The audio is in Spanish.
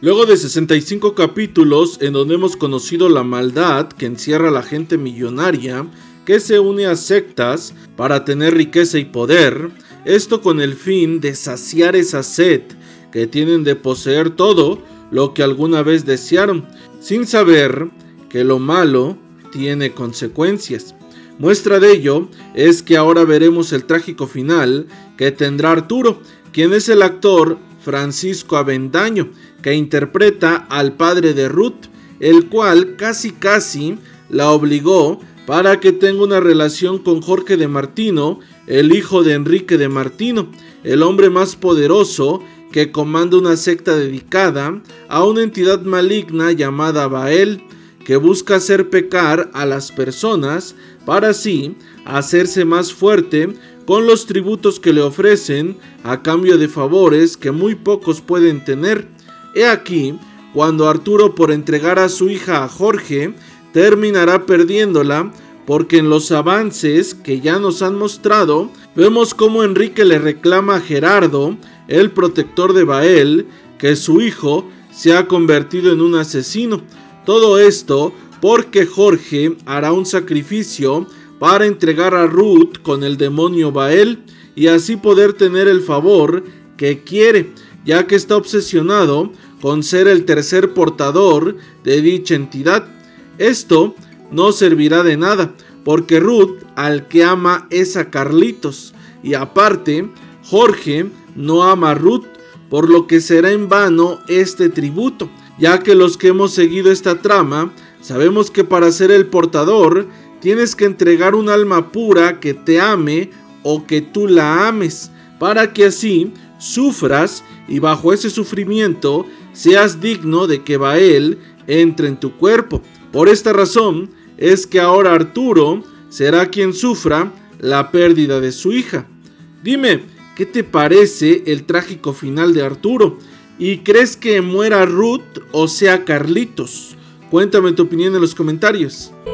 Luego de 65 capítulos en donde hemos conocido la maldad que encierra a la gente millonaria que se une a sectas para tener riqueza y poder, esto con el fin de saciar esa sed que tienen de poseer todo lo que alguna vez desearon, sin saber que lo malo tiene consecuencias. Muestra de ello es que ahora veremos el trágico final que tendrá Arturo, quien es el actor Francisco Avendaño, que interpreta al padre de Ruth, el cual casi la obligó para que tenga una relación con Jorge de Martino, el hijo de Enrique de Martino, el hombre más poderoso que comanda una secta dedicada a una entidad maligna llamada Baal, que busca hacer pecar a las personas para así hacerse más fuerte con los tributos que le ofrecen a cambio de favores que muy pocos pueden tener. He aquí cuando Arturo, por entregar a su hija a Jorge, terminará perdiéndola, porque en los avances que ya nos han mostrado, vemos cómo Enrique le reclama a Gerardo, el protector de Baal, que su hijo se ha convertido en un asesino. Todo esto porque Jorge hará un sacrificio para entregar a Ruth con el demonio Baal y así poder tener el favor que quiere, ya que está obsesionado con ser el tercer portador de dicha entidad. Esto no servirá de nada, porque Ruth al que ama es a Carlitos, y aparte Jorge no ama a Ruth, por lo que será en vano este tributo, ya que los que hemos seguido esta trama sabemos que para ser el portador tienes que entregar un alma pura que te ame o que tú la ames, para que así sufras y bajo ese sufrimiento seas digno de que Baal entre en tu cuerpo. Por esta razón es que ahora Arturo será quien sufra la pérdida de su hija. Dime, ¿qué te parece el trágico final de Arturo? ¿Y crees que muera Ruth o sea Carlitos? Cuéntame tu opinión en los comentarios.